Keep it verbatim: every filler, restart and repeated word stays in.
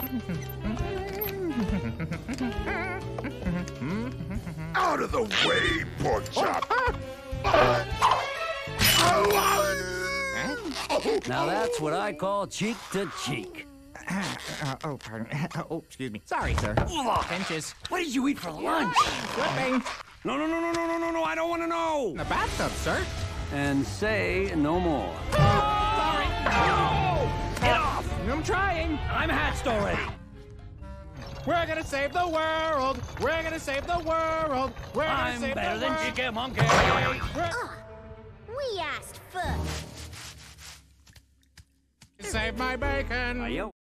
Out of the way, pork chop! Now that's what I call cheek to cheek. Uh, oh, pardon. Oh, excuse me. Sorry, sir. Pinches. What did you eat for lunch? Slipping. No, no, no, no, no, no, no, no, I don't want to know. In the bathtub, sir. And say no more. Sorry. No! Get off! I'm trying. I'm hatched already. We're gonna save the world. We're gonna save the world. We're gonna I'm save better the than world. Chica Monkey. We're We asked first. Save my bacon. Are you?